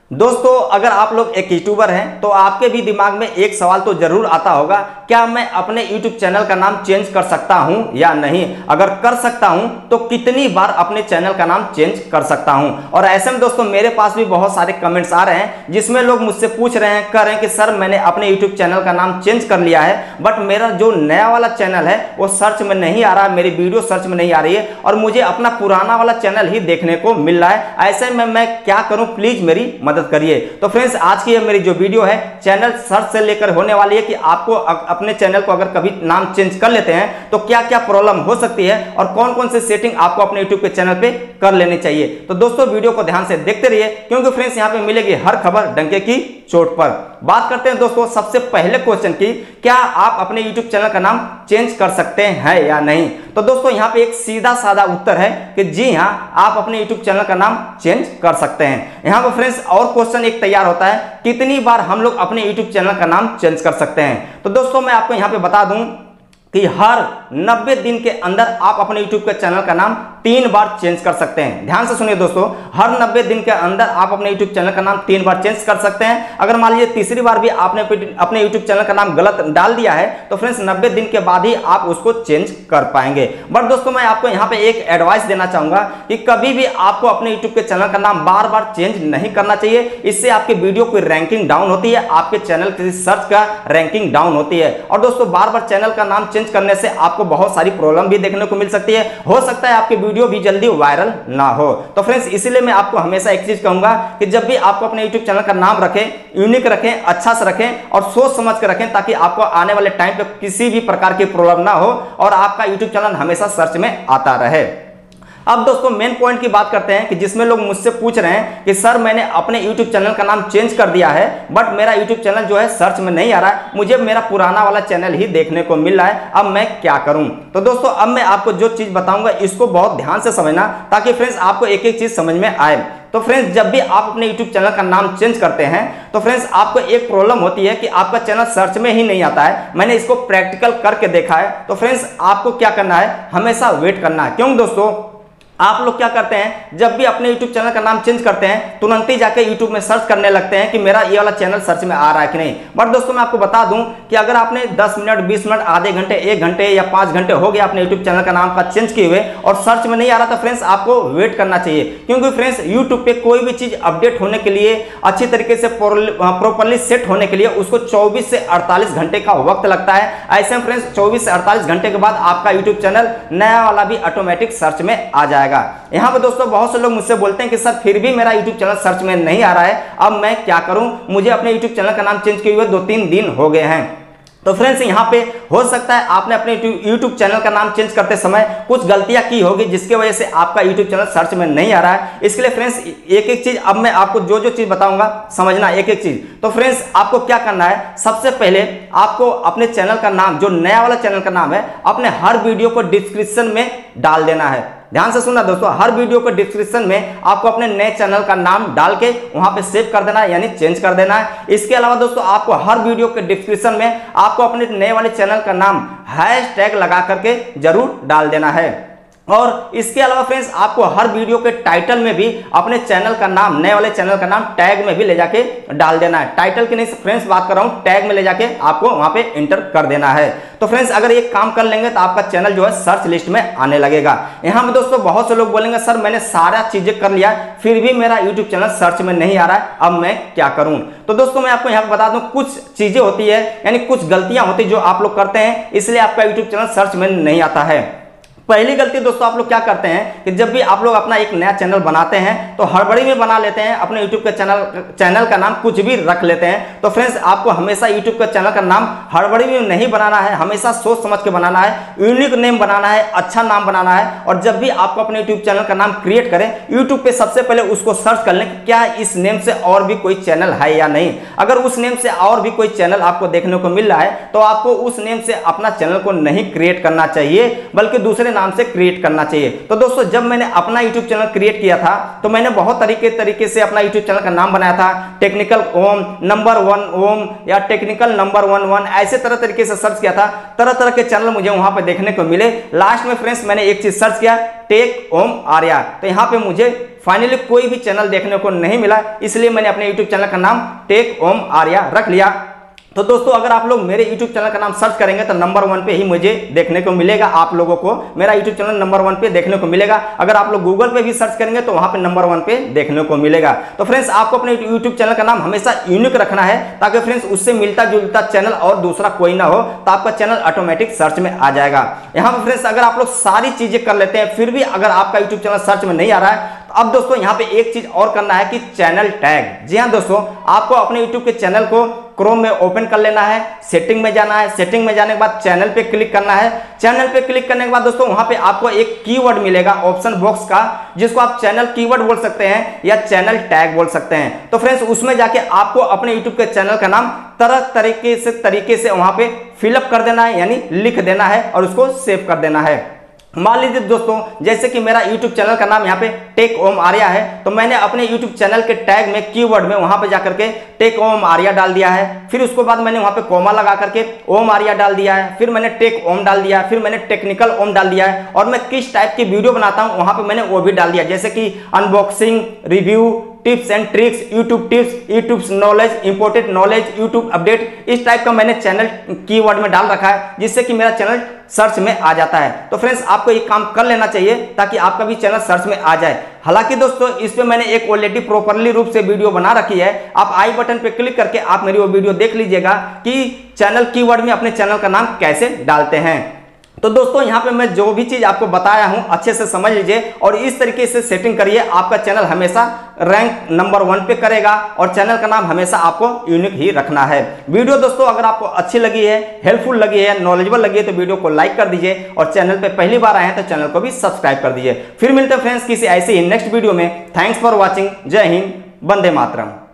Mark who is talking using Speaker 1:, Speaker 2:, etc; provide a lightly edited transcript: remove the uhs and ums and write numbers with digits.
Speaker 1: दोस्तों अगर आप लोग एक यूट्यूबर हैं तो आपके भी दिमाग में एक सवाल तो जरूर आता होगा, क्या मैं अपने यूट्यूब चैनल का नाम चेंज कर सकता हूं या नहीं। अगर कर सकता हूं तो कितनी बार अपने चैनल का नाम चेंज कर सकता हूं। और ऐसे में दोस्तों मेरे पास भी बहुत सारे कमेंट्स आ रहे हैं जिसमें लोग मुझसे पूछ रहे हैं, कह रहे हैं कि सर मैंने अपने यूट्यूब चैनल का नाम चेंज कर लिया है, बट मेरा जो नया वाला चैनल है वो सर्च में नहीं आ रहा, मेरी वीडियो सर्च में नहीं आ रही है और मुझे अपना पुराना वाला चैनल ही देखने को मिल रहा है। ऐसे में मैं क्या करूं, प्लीज मेरी मदद करिए। तो फ्रेंड्स आज की ये मेरी जो वीडियो है चैनल सर्च से लेकर होने वाली है कि आपको अपने चैनल को अगर कभी नाम चेंज कर लेते हैं तो क्या क्या प्रॉब्लम हो सकती है और कौन कौन से सेटिंग आपको अपने यूट्यूब के चैनल पे कर लेनी चाहिए। तो दोस्तों वीडियो को ध्यान से देखते रहिए क्योंकि फ्रेंड्स यहाँ पे मिलेगी हर खबर डंके की चोट पर। बात करते हैं दोस्तों सबसे पहले क्वेश्चन की, क्या आप अपने YouTube चैनल का नाम चेंज कर सकते हैं या नहीं। तो दोस्तों यहाँ पे एक सीधा साधा उत्तर है कि जी हाँ, आप अपने YouTube चैनल का नाम चेंज कर सकते हैं। यहाँ पर फ्रेंड्स और क्वेश्चन एक तैयार होता है, कितनी बार हम लोग अपने YouTube चैनल का नाम चेंज कर सकते हैं। तो दोस्तों मैं आपको यहाँ पे बता दूं कि हर 90 दिन के अंदर आप अपने YouTube के चैनल का नाम 3 बार चेंज कर सकते हैं। ध्यान से सुनिए दोस्तों, हर 90 दिन के अंदर आप अपने YouTube चैनल का नाम 3 बार चेंज कर सकते हैं। अगर मान लीजिए तीसरी बार भी आपने अपने YouTube चैनल का नाम गलत डाल दिया है तो फ्रेंड्स 90 दिन के बाद ही आप उसको चेंज कर पाएंगे। बट दोस्तों मैं आपको यहाँ पे एक एडवाइस देना चाहूंगा कि कभी भी आपको अपने YouTube के चैनल का नाम बार बार चेंज नहीं करना चाहिए। इससे आपके वीडियो की रैंकिंग डाउन होती है, आपके चैनल की सर्च का रैंकिंग डाउन होती है। और दोस्तों बार बार चैनल का नाम चेंज करने से आपको बहुत सारी प्रॉब्लम भी देखने को मिल सकती है, हो सकता है आपकी वीडियो भी जल्दी वायरल ना हो। तो फ्रेंड्स इसीलिए मैं आपको हमेशा एक चीज कहूंगा कि जब भी आपको अपने YouTube चैनल का नाम रखें, यूनिक रखें, अच्छा से रखें और सोच समझ कर रखें ताकि आपको आने वाले टाइम पे किसी भी प्रकार की प्रॉब्लम ना हो और आपका YouTube चैनल हमेशा सर्च में आता रहे। अब दोस्तों मेन पॉइंट की बात करते हैं कि जिसमें लोग मुझसे पूछ रहे हैं कि सर मैंने अपने YouTube चैनल का नाम चेंज कर दिया है बट मेरा YouTube चैनल जो है सर्च में नहीं आ रहा है, मुझे मेरा पुराना वाला चैनल ही देखने को मिल रहा है, अब मैं क्या करूं। तो दोस्तों अब मैं आपको जो चीज बताऊंगा इसको बहुत ध्यान से समझना ताकि फ्रेंड्स आपको एक एक चीज समझ में आए। तो फ्रेंड्स जब भी आप अपने YouTube चैनल का नाम चेंज करते हैं तो फ्रेंड्स आपको एक प्रॉब्लम होती है कि आपका चैनल सर्च में ही नहीं आता है। मैंने इसको प्रैक्टिकल करके देखा है। तो फ्रेंड्स आपको क्या करना है, हमेशा वेट करना है। क्यों दोस्तों, आप लोग क्या करते हैं जब भी अपने YouTube चैनल का नाम चेंज करते हैं तुरंत ही जाके YouTube में सर्च करने लगते हैं कि मेरा ये वाला चैनल सर्च में आ रहा है कि नहीं। बट दोस्तों मैं आपको बता दूं कि अगर आपने 10 मिनट 20 मिनट आधे घंटे 1 घंटे या 5 घंटे हो गया अपने YouTube चैनल का नाम का चेंज किए हुए और सर्च में नहीं आ रहा तो फ्रेंड्स आपको वेट करना चाहिए। क्योंकि फ्रेंड्स YouTube पे कोई भी चीज अपडेट होने के लिए, अच्छी तरीके से प्रॉपरली सेट होने के लिए उसको 24 से 48 घंटे का वक्त लगता है। ऐसे में फ्रेंड्स 24 से 48 घंटे के बाद आपका YouTube चैनल नया वाला भी ऑटोमेटिक सर्च में आ जाएगा। यहाँ पे दोस्तों बहुत से लोग मुझसे बोलते हैं कि सर फिर भी मेरा YouTube चैनल सर्च में नहीं आ रहा है, अब मैं क्या करूं, मुझे अपने YouTube चैनल का नाम चेंज किए हुए 2-3 दिन हो गए हैं। तो फ्रेंड्स यहाँ पे हो सकता है आपने अपने YouTube चैनल का नाम चेंज करते समय कुछ गलतियां की होगी जिसकी वजह से आपका YouTube चैनल सर्च में नहीं आ रहा है। इसके लिए फ्रेंड्स एक एक चीज अब मैं आपको जो जो चीज बताऊंगा समझना एक एक चीज। तो फ्रेंड्स आपको क्या करना है, सबसे पहले आपको अपने चैनल का नाम, जो नया वाला चैनल का नाम है, अपने हर वीडियो को डिस्क्रिप्शन में डाल देना है। ध्यान से सुनना दोस्तों, हर वीडियो को डिस्क्रिप्शन में आपको अपने नए चैनल का नाम डाल के वहां पे सेव कर देना है, यानी चेंज कर देना है। इसके अलावा दोस्तों आपको हर वीडियो के डिस्क्रिप्शन में आपको अपने नए वाले चैनल का नाम हैशटैग लगा करके जरूर डाल देना है। और इसके अलावा फ्रेंड्स आपको हर वीडियो के टाइटल में भी अपने चैनल का नाम, नए वाले चैनल का नाम टैग में भी ले जाके डाल देना है। टाइटल की नहीं फ्रेंड्स बात कर रहा हूं, टैग में ले जाके आपको वहां पे एंटर कर देना है। तो फ्रेंड्स अगर ये काम कर लेंगे तो आपका चैनल जो है सर्च लिस्ट में आने लगेगा। यहाँ पे दोस्तों बहुत से लोग बोलेंगे सर मैंने सारा चीजें कर लिया फिर भी मेरा YouTube चैनल सर्च में नहीं आ रहा है, अब मैं क्या करूं। तो दोस्तों मैं आपको यहाँ पे बता दूं कुछ चीजें होती है, यानी कुछ गलतियां होती है जो आप लोग करते हैं, इसलिए आपका YouTube चैनल सर्च में नहीं आता है। पहली गलती दोस्तों आप लोग क्या करते हैं कि जब भी आप लोग अपना एक नया चैनल बनाते हैं तो हड़बड़ी में बना लेते हैं, अपने YouTube के चैनल का नाम कुछ भी रख लेते हैं। तो फ्रेंड्स आपको हमेशा YouTube के चैनल का नाम हड़बड़ी में नहीं बनाना है, हमेशा सोच समझ के बनाना है, यूनिक नेम बनाना है, अच्छा नाम बनाना है। और जब भी आपको अपने YouTube चैनल का नाम क्रिएट करें, YouTube पे सबसे पहले उसको सर्च कर लें क्या इस नेम से और भी कोई चैनल है या नहीं। अगर उस नेम से और भी कोई चैनल आपको देखने को मिल रहा है तो आपको उस नेम से अपना चैनल को नहीं क्रिएट करना चाहिए, बल्कि दूसरे नाम से क्रिएट करना चाहिए। तो दोस्तों जब मैंने अपना यूट्यूब चैनल क्रिएट किया था तो मैंने बहुत तरीके से अपना यूट्यूब चैनल का नाम बनाया था, टेक्निकल ओम, नंबर 1 ओम या टेक्निकल नंबर 11, ऐसे तरह तरीके से सर्च किया था। तरह तरह के चैनल मुझे वहां पे देखने को मिले। लास्ट में फ्रेंड्स मैंने एक चीज सर्च किया, टेक ओम आर्या, तो यहाँ पे मुझे फाइनली कोई भी चैनल देखने को नहीं मिला, इसलिए मैंने अपने यूट्यूब चैनल का नाम टेक ओम आर्या रख लिया। तो दोस्तों अगर आप लोग मेरे YouTube चैनल का नाम सर्च करेंगे तो नंबर 1 पे ही मुझे देखने को मिलेगा, आप लोगों को मेरा YouTube चैनल नंबर 1 पे देखने को मिलेगा। अगर आप लोग गूगल पे भी सर्च करेंगे तो वहां पे नंबर 1 पे देखने को मिलेगा। तो फ्रेंड्स आपको अपने YouTube चैनल का नाम हमेशा यूनिक रखना है, ताकि फ्रेंड्स उससे मिलता जुलता चैनल और दूसरा कोई ना हो, तो आपका चैनल ऑटोमेटिक सर्च में आ जाएगा। यहाँ पे फ्रेंड्स अगर आप लोग सारी चीजें कर लेते हैं फिर भी अगर आपका YouTube चैनल सर्च में नहीं आ रहा है, तो अब दोस्तों यहाँ पे एक चीज और करना है कि चैनल टैग। जी हाँ दोस्तों, आपको अपने YouTube के चैनल को क्रोम में ओपन कर लेना है, सेटिंग में जाना है, सेटिंग में जाने के बाद चैनल पे क्लिक करना है। चैनल पे क्लिक करने के बाद दोस्तों वहां पे आपको एक कीवर्ड मिलेगा ऑप्शन बॉक्स का, जिसको आप चैनल कीवर्ड बोल सकते हैं या चैनल टैग बोल सकते हैं। तो फ्रेंड्स उसमें जाके आपको अपने यूट्यूब के चैनल का नाम तरह तरीके से वहां पे फिलअप कर देना है, यानी लिख देना है और उसको सेव कर देना है। मान लीजिए दोस्तों जैसे कि मेरा YouTube चैनल का नाम यहाँ पे टेक ओम आर्या है, तो मैंने अपने YouTube चैनल के टैग में कीवर्ड में वहां पे जाकर के टेक ओम आर्या डाल दिया है। फिर उसके बाद मैंने वहां पे कोमा लगा करके ओम आर्या डाल दिया है, फिर मैंने टेक ओम डाल दिया है, फिर मैंने टेक्निकल ओम डाल दिया है, और मैं किस टाइप की वीडियो बनाता हूं वहां पे मैंने वो भी डाल दिया, जैसे कि unboxing, review, tips and tricks, YouTube tips, YouTube knowledge, imported knowledge, YouTube update, इस टाइप का मैंने चैनल कीवर्ड में डाल रखा है, जिससे कि मेरा चैनल सर्च में आ जाता है। तो फ्रेंड्स आपको ये काम कर लेना चाहिए ताकि आपका भी चैनल सर्च में आ जाए। हालांकि दोस्तों इस पे मैंने एक ऑलरेडी प्रॉपरली रूप से वीडियो बना रखी है, आप आई बटन पे क्लिक करके आप मेरी वो वीडियो देख लीजिएगा कि चैनल कीवर्ड में अपने चैनल का नाम कैसे डालते हैं। तो दोस्तों यहाँ पे मैं जो भी चीज आपको बताया हूं अच्छे से समझ लीजिए और इस तरीके से सेटिंग करिए, आपका चैनल हमेशा रैंक नंबर 1 पे करेगा और चैनल का नाम हमेशा आपको यूनिक ही रखना है। वीडियो दोस्तों अगर आपको अच्छी लगी है, हेल्पफुल लगी है, नॉलेजेबल लगी है तो वीडियो को लाइक कर दीजिए और चैनल पे पहली बार आए हैं तो चैनल को भी सब्सक्राइब कर दीजिए। फिर मिलते हैं फ्रेंड्स किसी ऐसे ही नेक्स्ट वीडियो में। Thanks for watching. जय हिंद, वंदे मातरम।